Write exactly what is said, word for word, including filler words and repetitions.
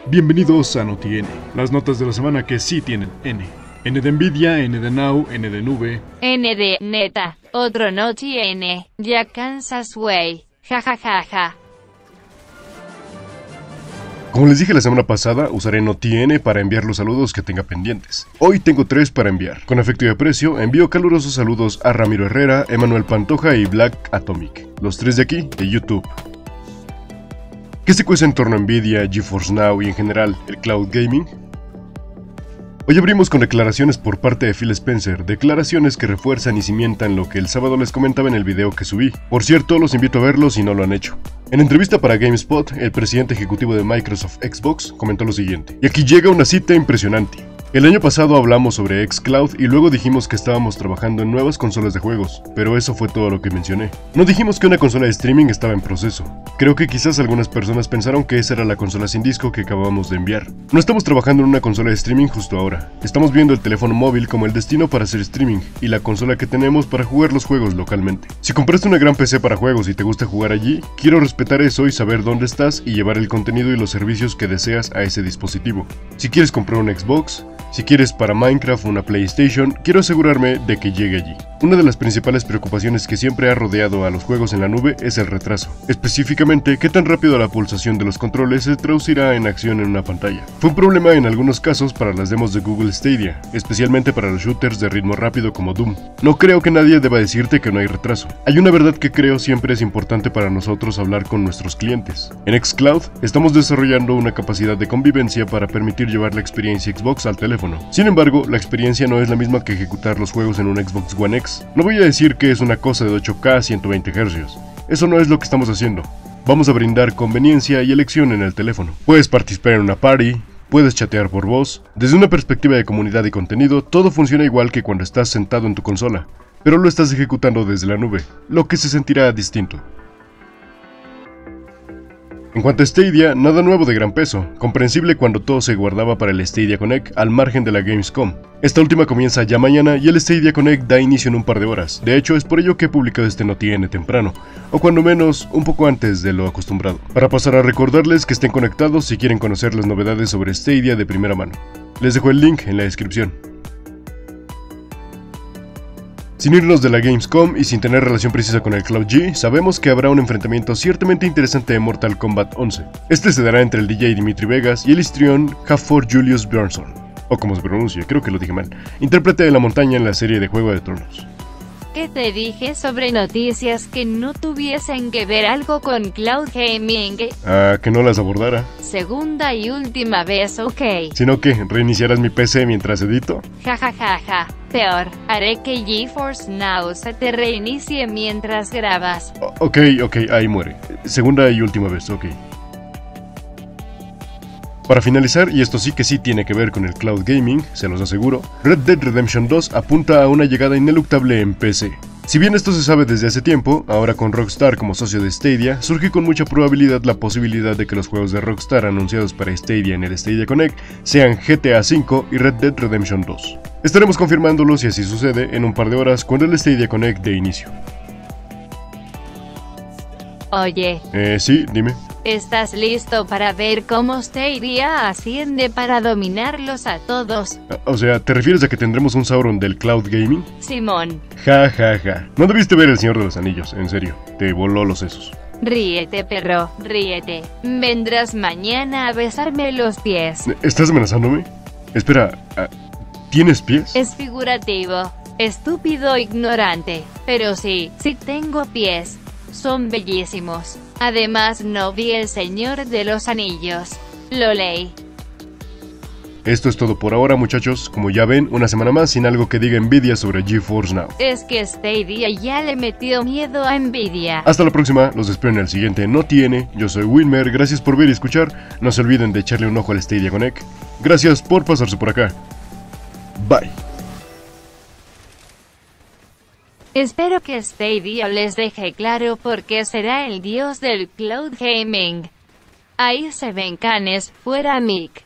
Bienvenidos a NotiN, las notas de la semana que sí tienen N. N de Nvidia, N de Now, N de Nube. N de neta, otro NotiN, ya Kansas Way, jajajaja. Como les dije la semana pasada, usaré NotiN para enviar los saludos que tenga pendientes. Hoy tengo tres para enviar. Con efecto y aprecio, envío calurosos saludos a Ramiro Herrera, Emanuel Pantoja y Black Atomic. Los tres de aquí, de YouTube. ¿Qué se cuece en torno a Nvidia, GeForce Now y en general el cloud gaming? Hoy abrimos con declaraciones por parte de Phil Spencer, declaraciones que refuerzan y cimientan lo que el sábado les comentaba en el video que subí. Por cierto, los invito a verlo si no lo han hecho. En entrevista para GameSpot, el presidente ejecutivo de Microsoft Xbox comentó lo siguiente. Y aquí llega una cita impresionante. El año pasado hablamos sobre xCloud y luego dijimos que estábamos trabajando en nuevas consolas de juegos, pero eso fue todo lo que mencioné. No dijimos que una consola de streaming estaba en proceso. Creo que quizás algunas personas pensaron que esa era la consola sin disco que acabamos de enviar. No estamos trabajando en una consola de streaming justo ahora. Estamos viendo el teléfono móvil como el destino para hacer streaming y la consola que tenemos para jugar los juegos localmente. Si compraste una gran P C para juegos y te gusta jugar allí, quiero respetar eso y saber dónde estás y llevar el contenido y los servicios que deseas a ese dispositivo. Si quieres comprar un Xbox, si quieres para Minecraft o una PlayStation, quiero asegurarme de que llegue allí. Una de las principales preocupaciones que siempre ha rodeado a los juegos en la nube es el retraso. Específicamente, qué tan rápido la pulsación de los controles se traducirá en acción en una pantalla. Fue un problema en algunos casos para las demos de Google Stadia, especialmente para los shooters de ritmo rápido como Doom. No creo que nadie deba decirte que no hay retraso. Hay una verdad que creo siempre es importante para nosotros hablar con nuestros clientes. En xCloud, estamos desarrollando una capacidad de convivencia para permitir llevar la experiencia Xbox al teléfono. Sin embargo, la experiencia no es la misma que ejecutar los juegos en un Xbox One X. No voy a decir que es una cosa de ocho K a ciento veinte hercios. Eso no es lo que estamos haciendo. Vamos a brindar conveniencia y elección en el teléfono. Puedes participar en una party, puedes chatear por voz. Desde una perspectiva de comunidad y contenido, todo funciona igual que cuando estás sentado en tu consola, pero lo estás ejecutando desde la nube, lo que se sentirá distinto. En cuanto a Stadia, nada nuevo de gran peso, comprensible cuando todo se guardaba para el Stadia Connect al margen de la Gamescom. Esta última comienza ya mañana y el Stadia Connect da inicio en un par de horas, de hecho es por ello que he publicado este NotiN temprano, o cuando menos un poco antes de lo acostumbrado, para pasar a recordarles que estén conectados si quieren conocer las novedades sobre Stadia de primera mano. Les dejo el link en la descripción. Sin irnos de la Gamescom y sin tener relación precisa con el Cloud G, sabemos que habrá un enfrentamiento ciertamente interesante de Mortal Kombat once. Este se dará entre el D J Dimitri Vegas y el histrión Halford Julius Bjornsson, o como se pronuncia, creo que lo dije mal, intérprete de la montaña en la serie de Juego de Tronos. ¿Qué te dije sobre noticias que no tuviesen que ver algo con cloud gaming? Ah, que no las abordara. Segunda y última vez, ok. Sino que reiniciarás mi P C mientras edito. Jajajaja. Peor, haré que GeForce Now se te reinicie mientras grabas. O ok, ok, ahí muere. Segunda y última vez, ok. Para finalizar, y esto sí que sí tiene que ver con el cloud gaming, se los aseguro, Red Dead Redemption dos apunta a una llegada ineluctable en P C. Si bien esto se sabe desde hace tiempo, ahora con Rockstar como socio de Stadia, surge con mucha probabilidad la posibilidad de que los juegos de Rockstar anunciados para Stadia en el Stadia Connect sean G T A cinco y Red Dead Redemption dos. Estaremos confirmándolo si así sucede en un par de horas cuando el Stadia Connect dé inicio. Oye. Eh, sí, dime. ¿Estás listo para ver cómo Stadia asciende para dominarlos a todos? O sea, ¿te refieres a que tendremos un Sauron del cloud gaming? Simón. Ja, ja, ja. No debiste ver El Señor de los Anillos, en serio. Te voló los sesos. Ríete, perro, ríete. Vendrás mañana a besarme los pies. ¿Estás amenazándome? Espera, ¿tienes pies? Es figurativo. Estúpido ignorante. Pero sí, sí tengo pies. Son bellísimos. Además no vi El Señor de los Anillos. Lo leí. Esto es todo por ahora, muchachos. Como ya ven, una semana más sin algo que diga Nvidia sobre GeForce Now. Es que Stadia ya le metió miedo a Nvidia. Hasta la próxima, los espero en el siguiente NotiN. Yo soy Winmer, gracias por ver y escuchar. No se olviden de echarle un ojo al Stadia Connect. Gracias por pasarse por acá. Bye. Espero que Stadia les deje claro por qué será el dios del cloud gaming. Ahí se ven canes, fuera mic.